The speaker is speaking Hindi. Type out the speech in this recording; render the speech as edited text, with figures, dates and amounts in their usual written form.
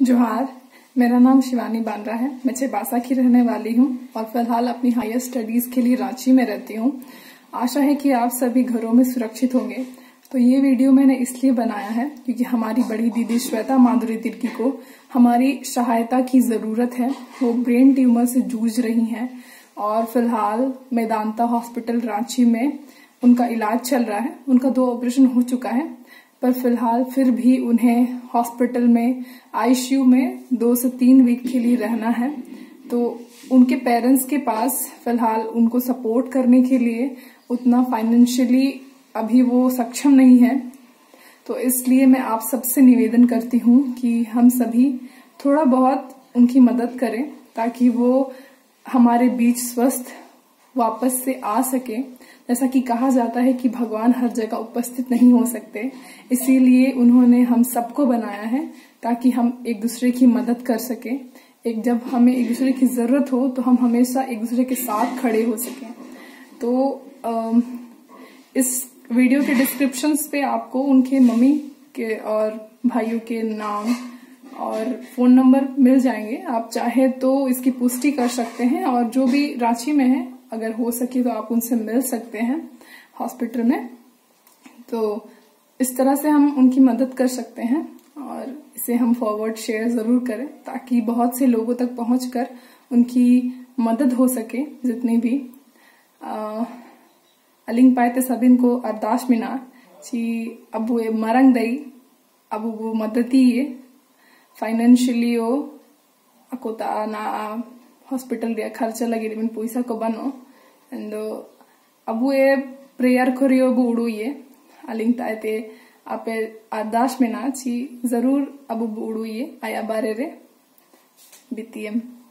जोहार, मेरा नाम शिवानी बांद्रा है। मैं चेबासा की रहने वाली हूँ और फिलहाल अपनी हायर स्टडीज के लिए रांची में रहती हूँ। आशा है कि आप सभी घरों में सुरक्षित होंगे। तो ये वीडियो मैंने इसलिए बनाया है क्योंकि हमारी बड़ी दीदी श्वेता माधुरी तिर्की को हमारी सहायता की जरूरत है। वो ब्रेन ट्यूमर से जूझ रही हैं और फिलहाल मेदांता हॉस्पिटल रांची में उनका इलाज चल रहा है। उनका 2 ऑपरेशन हो चुका है, पर फिलहाल फिर भी उन्हें हॉस्पिटल में आईसीयू में 2 से 3 वीक के लिए रहना है। तो उनके पेरेंट्स के पास फिलहाल उनको सपोर्ट करने के लिए उतना फाइनेंशियली अभी वो सक्षम नहीं है। तो इसलिए मैं आप सबसे निवेदन करती हूँ कि हम सभी थोड़ा बहुत उनकी मदद करें ताकि वो हमारे बीच स्वस्थ वापस से आ सके। जैसा कि कहा जाता है कि भगवान हर जगह उपस्थित नहीं हो सकते, इसीलिए उन्होंने हम सबको बनाया है ताकि हम एक दूसरे की मदद कर सके। जब हमें एक दूसरे की जरूरत हो तो हम हमेशा एक दूसरे के साथ खड़े हो सकें। तो इस वीडियो के डिस्क्रिप्शन पे आपको उनके मम्मी के और भाइयों के नाम और फोन नंबर मिल जाएंगे। आप चाहे तो इसकी पुष्टि कर सकते हैं और जो भी रांची में है अगर हो सके तो आप उनसे मिल सकते हैं हॉस्पिटल में। तो इस तरह से हम उनकी मदद कर सकते हैं और इसे हम फॉरवर्ड शेयर जरूर करें ताकि बहुत से लोगों तक पहुंचकर उनकी मदद हो सके। जितनी भी अलिंग पाए सबिन को अरदास मिना ची अबू मरंग दई अबू मदती ये फाइनेंशियली ओ अकोता ना हॉस्पिटल रे खर्चा लगी बिन पैसा को बनो एंड अबू ए प्रेयर करियो बु उड़ू ये अलिंग ताते आपे अरदास में ना ची जरूर अबू उड़ू ये आया बारे रे बीटीएम।